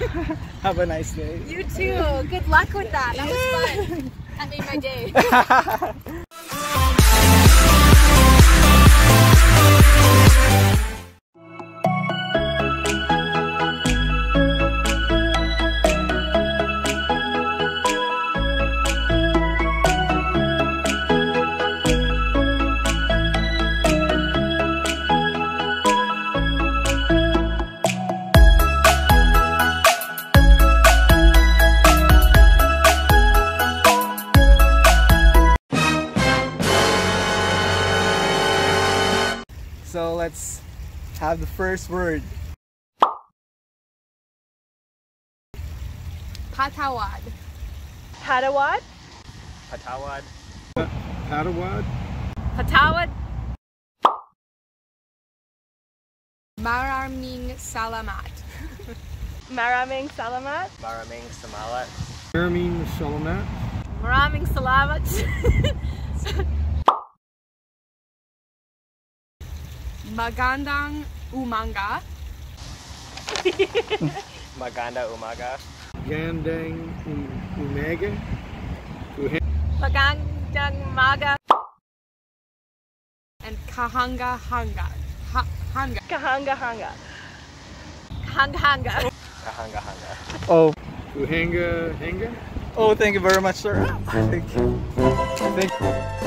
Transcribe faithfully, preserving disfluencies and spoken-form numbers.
Have a nice day. You too. Good luck with that. That was fun. That made my day. So let's have the first word. Patawad. Patawad? Patawad. Patawad. Patawad. Maraming salamat. Maraming salamat. Maraming salamat. Maraming salamat. Maraming salamat. Magandang umaga. Maganda umaga. Gandang um, umaga. Magandang umaga. And kahanga hanga. Ha hanga. Kahanga hanga. Hanga hanga. Kahanga hanga. Oh. Uhanga hanga. Oh, thank you very much, sir. Thank you. Thank you.